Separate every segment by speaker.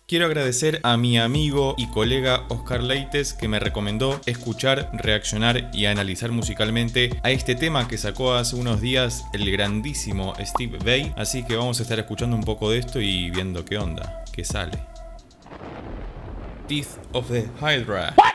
Speaker 1: Quiero agradecer a mi amigo y colega Oscar Leites que me recomendó escuchar, reaccionar y analizar musicalmente a este tema que sacó hace unos días el grandísimo Steve Vai. Así que vamos a estar escuchando un poco de esto y viendo qué onda, qué sale. Teeth of the Hydra. ¿What?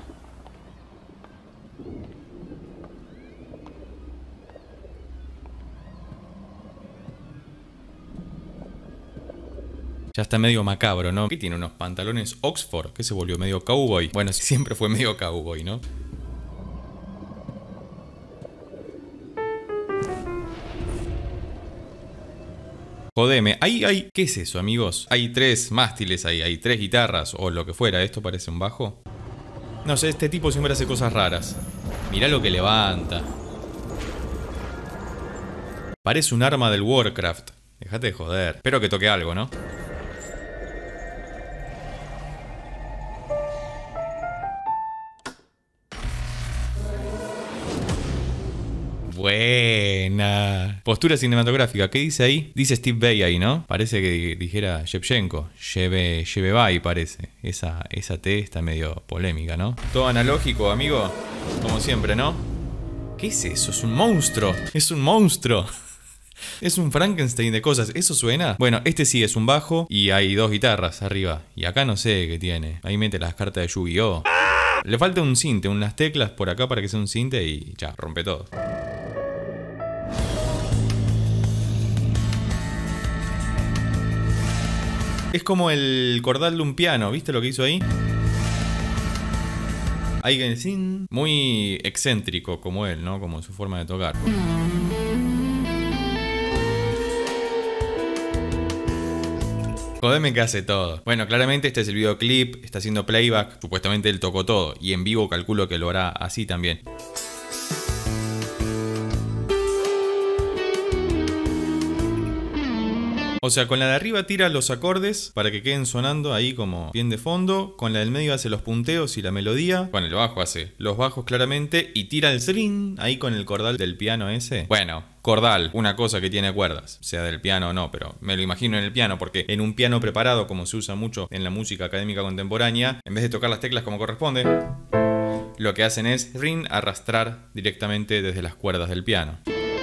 Speaker 1: Ya está medio macabro, ¿no? ¿Qué tiene? ¿Unos pantalones Oxford? ¿Qué se volvió medio cowboy? Bueno, siempre fue medio cowboy, ¿no? Jodeme, ahí, ¿qué es eso, amigos? Hay 3 mástiles ahí, hay 3 guitarras o lo que fuera. ¿Esto parece un bajo? No sé, este tipo siempre hace cosas raras. Mirá lo que levanta. Parece un arma del Warcraft. Dejate de joder. Espero que toque algo, ¿no? Buena. Postura cinematográfica. ¿Qué dice ahí? Dice Steve Vai ahí, ¿no? Parece que dijera Shevchenko. Vai parece. Esa T está medio polémica, ¿no? Todo analógico, amigo. Como siempre, ¿no? ¿Qué es eso? Es un monstruo. Es un monstruo. Es un Frankenstein de cosas. ¿Eso suena? Bueno, este sí es un bajo y hay 2 guitarras arriba. Y acá no sé qué tiene. Ahí mete las cartas de Yu-Gi-Oh! Le falta un cinte, unas teclas por acá para que sea un cinte y ya, rompe todo. Es como el cordal de un piano, ¿viste lo que hizo ahí? Alguien muy excéntrico como él, ¿no? Como su forma de tocar. Jodeme que hace todo. Bueno, claramente este es el videoclip, está haciendo playback, supuestamente él tocó todo. Y en vivo calculo que lo hará así también. O sea, con la de arriba tira los acordes para que queden sonando ahí como bien de fondo. Con la del medio hace los punteos y la melodía. Con el bajo hace los bajos claramente. Y tira el string ahí con el cordal del piano ese. Bueno, cordal, una cosa que tiene cuerdas. Sea del piano o no, pero me lo imagino en el piano. Porque en un piano preparado, como se usa mucho en la música académica contemporánea, en vez de tocar las teclas como corresponde, lo que hacen es arrastrar directamente desde las cuerdas del piano.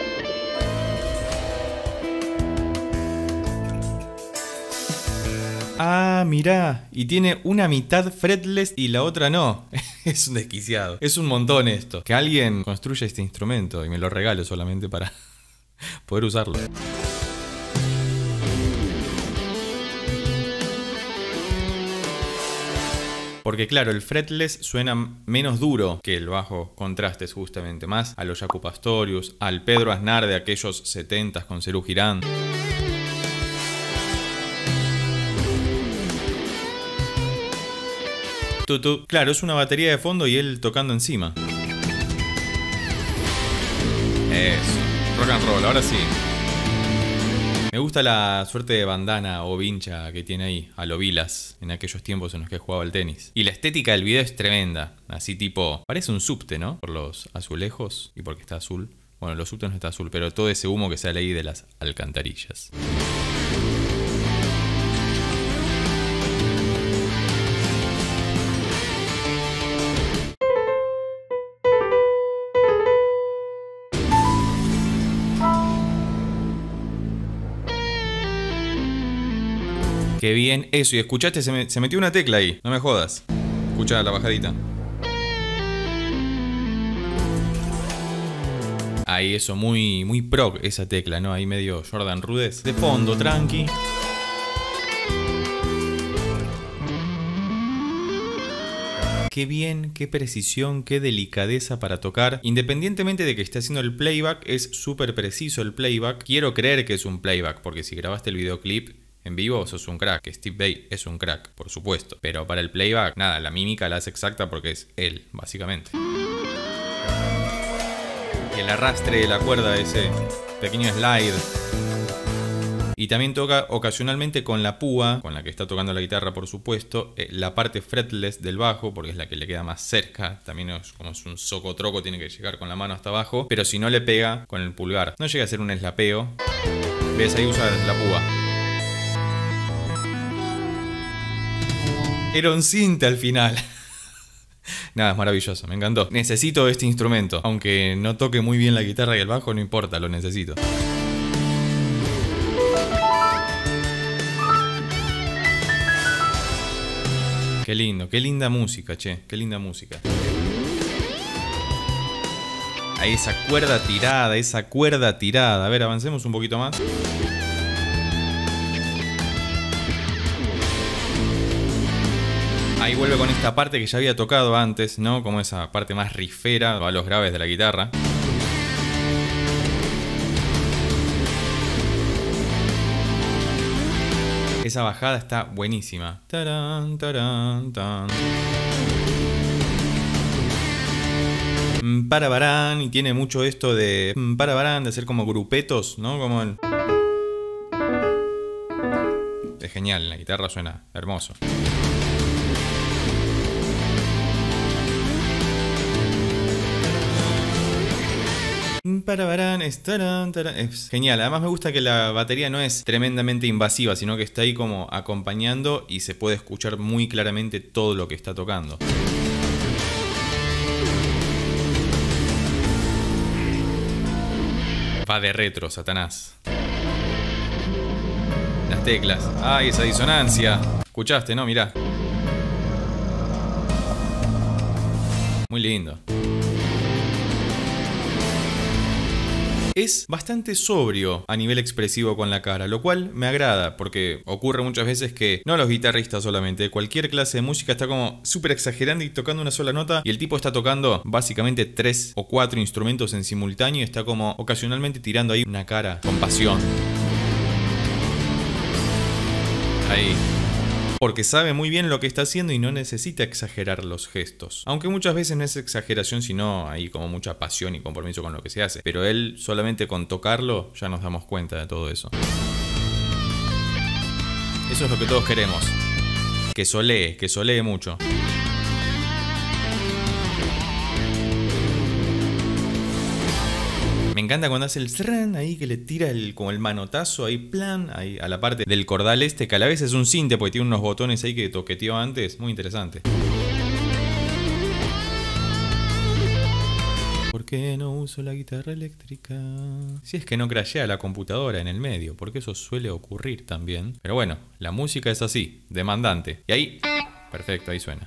Speaker 1: Ah, mirá, y tiene una mitad fretless y la otra no. Es un desquiciado. Es un montón esto. Que alguien construya este instrumento y me lo regale solamente para poder usarlo. Porque claro, el fretless suena menos duro que el bajo contrastes justamente. Más a los Jaco Pastorius, al Pedro Aznar de aquellos 70s con Serú Girán. Claro, es una batería de fondo y él tocando encima. Eso, rock and roll, ahora sí. Me gusta la suerte de bandana o vincha que tiene ahí, a lo Vilas, en aquellos tiempos en los que jugaba al tenis. Y la estética del video es tremenda, así tipo, parece un subte, ¿no? Por los azulejos y porque está azul. Bueno, los subtes no está azul, pero todo ese humo que sale ahí de las alcantarillas. Qué bien eso, y escuchaste, se metió una tecla ahí, no me jodas. Escucha la bajadita. Ahí eso, muy prog esa tecla, ¿no? Ahí medio Jordan Rudess. De fondo, tranqui. Qué bien, qué precisión, qué delicadeza para tocar. Independientemente de que esté haciendo el playback, es súper preciso el playback. Quiero creer que es un playback, porque si grabaste el videoclip en vivo sos un crack. Steve Vai es un crack, por supuesto. Pero para el playback, nada, la mímica la hace exacta porque es él, básicamente. El arrastre de la cuerda, ese pequeño slide. Y también toca ocasionalmente con la púa, con la que está tocando la guitarra, por supuesto, la parte fretless del bajo, porque es la que le queda más cerca. También como es un socotroco, tiene que llegar con la mano hasta abajo. Pero si no le pega con el pulgar, no llega a ser un slapeo. ¿Ves? Ahí usa la púa. Era un cinte al final. Nada, es maravilloso, me encantó. Necesito este instrumento. Aunque no toque muy bien la guitarra y el bajo, no importa, lo necesito. Qué lindo, qué linda música, che. Qué linda música. Ahí esa cuerda tirada, esa cuerda tirada. A ver, avancemos un poquito más. Ahí vuelve con esta parte que ya había tocado antes, ¿no? Como esa parte más rifera, va a los graves de la guitarra. Esa bajada está buenísima. Tarán, tarán, tan. Parabarán, y tiene mucho esto de parabarán, de hacer como grupetos, ¿no? Como el... Es genial, la guitarra suena hermoso. Es genial, además me gusta que la batería no es tremendamente invasiva, sino que está ahí como acompañando y se puede escuchar muy claramente todo lo que está tocando. Va de retro, Satanás. Las teclas. ¡Ay, esa disonancia! ¿Escuchaste, no? Mirá. Muy lindo. Es bastante sobrio a nivel expresivo con la cara, lo cual me agrada, porque ocurre muchas veces que, no los guitarristas solamente, cualquier clase de música está como súper exagerando y tocando una sola nota, y el tipo está tocando básicamente 3 o 4 instrumentos en simultáneo y está como ocasionalmente tirando ahí una cara con pasión. Ahí. Porque sabe muy bien lo que está haciendo y no necesita exagerar los gestos. Aunque muchas veces no es exageración, sino hay como mucha pasión y compromiso con lo que se hace. Pero él, solamente con tocarlo, ya nos damos cuenta de todo eso. Eso es lo que todos queremos. Que solee mucho. Me encanta cuando hace el sran ahí, que le tira como el manotazo ahí, plan, ahí a la parte del cordal este, que a la vez es un cinte porque tiene unos botones ahí que toqueteó antes. Muy interesante. ¿Por qué no uso la guitarra eléctrica? Si es que no crashea la computadora en el medio, porque eso suele ocurrir también. Pero bueno, la música es así, demandante. Y ahí, perfecto, ahí suena.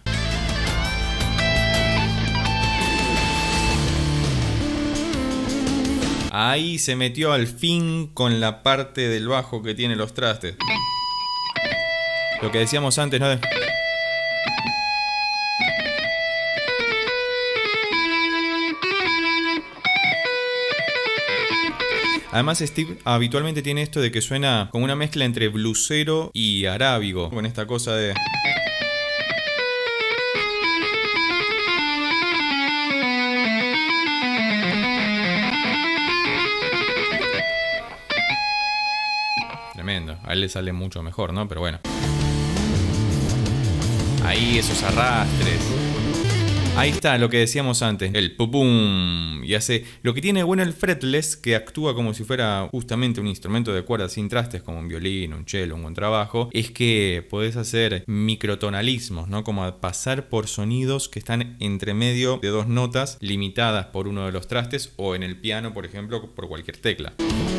Speaker 1: Ahí se metió al fin con la parte del bajo que tiene los trastes. Lo que decíamos antes, ¿no? Además, Steve habitualmente tiene esto de que suena como una mezcla entre blusero y arábigo. Con esta cosa de... Tremendo. A él le sale mucho mejor, ¿no? Pero bueno. Ahí esos arrastres. Ahí está lo que decíamos antes. El pum. Y hace... Lo que tiene bueno el fretless, que actúa como si fuera justamente un instrumento de cuerdas sin trastes, como un violín, un cello, un contrabajo, es que podés hacer microtonalismos, ¿no? Como pasar por sonidos que están entre medio de dos notas limitadas por uno de los trastes, o en el piano, por ejemplo, por cualquier tecla.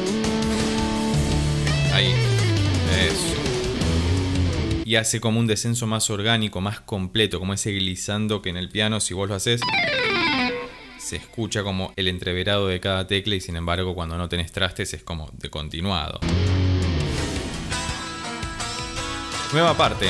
Speaker 1: Ahí. Eso. Y hace como un descenso más orgánico, más completo, como ese glissando que en el piano, si vos lo haces, se escucha como el entreverado de cada tecla, y sin embargo cuando no tenés trastes es como de continuado. Nueva parte.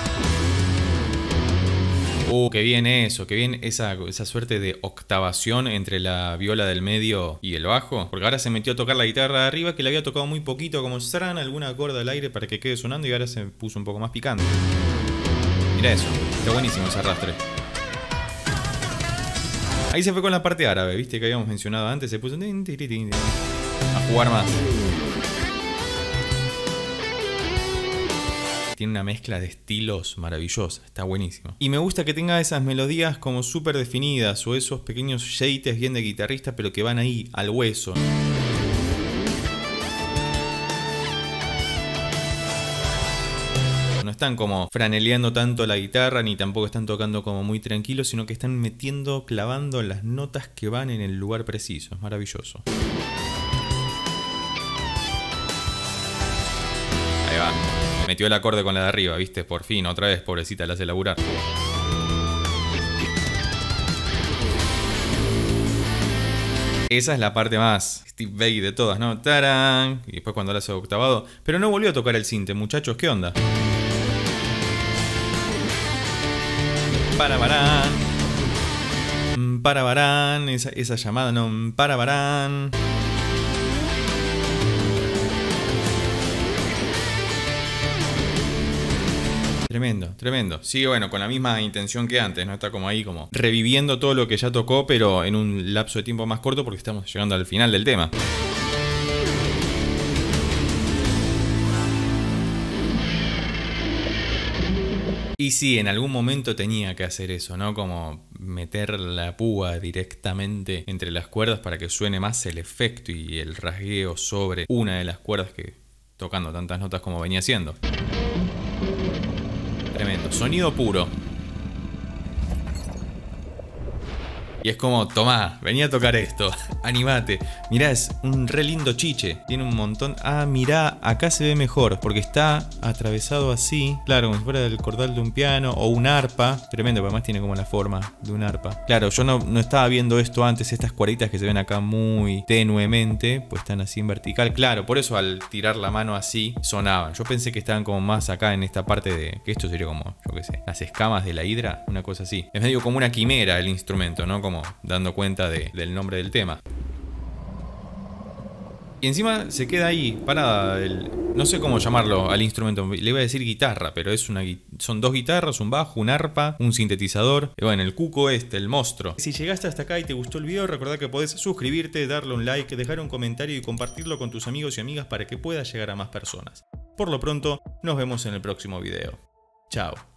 Speaker 1: Qué bien eso, qué bien esa suerte de octavación entre la viola del medio y el bajo. Porque ahora se metió a tocar la guitarra de arriba, que le había tocado muy poquito, como sran, alguna cuerda al aire para que quede sonando, y ahora se puso un poco más picante. Mira eso, está buenísimo ese arrastre. Ahí se fue con la parte árabe, viste que habíamos mencionado antes, se puso a jugar más. Tiene una mezcla de estilos maravillosa, está buenísimo. Y me gusta que tenga esas melodías como súper definidas, o esos pequeños shades bien de guitarrista, pero que van ahí, al hueso. están como franeleando tanto la guitarra, ni tampoco están tocando como muy tranquilos, sino que están metiendo, clavando las notas que van en el lugar preciso. Es maravilloso. Ahí va. Metió el acorde con la de arriba, ¿viste? Por fin, otra vez, pobrecita, la hace laburar. Esa es la parte más Steve Vai de todas, ¿no? ¡Tarán! Y después cuando la hace octavado. Pero no volvió a tocar el sinte, muchachos, ¿qué onda? Para barán. Para barán. Esa llamada, ¿no? Para barán. Tremendo, tremendo. Sigue, bueno, con la misma intención que antes, ¿no? Está como ahí, como reviviendo todo lo que ya tocó, pero en un lapso de tiempo más corto porque estamos llegando al final del tema. Y sí, en algún momento tenía que hacer eso, ¿no? Como meter la púa directamente entre las cuerdas para que suene más el efecto y el rasgueo sobre una de las cuerdas que tocando tantas notas como venía haciendo. Tremendo, sonido puro. Y es como, tomá, vení a tocar esto, animate. Mirá, es un re lindo chiche, tiene un montón. Ah, mirá, acá se ve mejor, porque está atravesado así. Claro, como si fuera el cordal de un piano o un arpa. Tremendo, porque además tiene como la forma de un arpa. Claro, yo no estaba viendo esto antes, estas cuerditas que se ven acá muy tenuemente, pues están así en vertical. Claro, por eso al tirar la mano así, sonaban. Yo pensé que estaban como más acá en esta parte de... que esto sería como, yo qué sé, las escamas de la hidra, una cosa así. Es medio como una quimera el instrumento, ¿no? Como dando cuenta del nombre del tema. Y encima se queda ahí, parada, no sé cómo llamarlo al instrumento, le iba a decir guitarra, pero es son dos guitarras, un bajo, un arpa, un sintetizador, y bueno, el cuco el monstruo. Si llegaste hasta acá y te gustó el video, recordá que podés suscribirte, darle un like, dejar un comentario y compartirlo con tus amigos y amigas para que pueda llegar a más personas. Por lo pronto, nos vemos en el próximo video. Chao.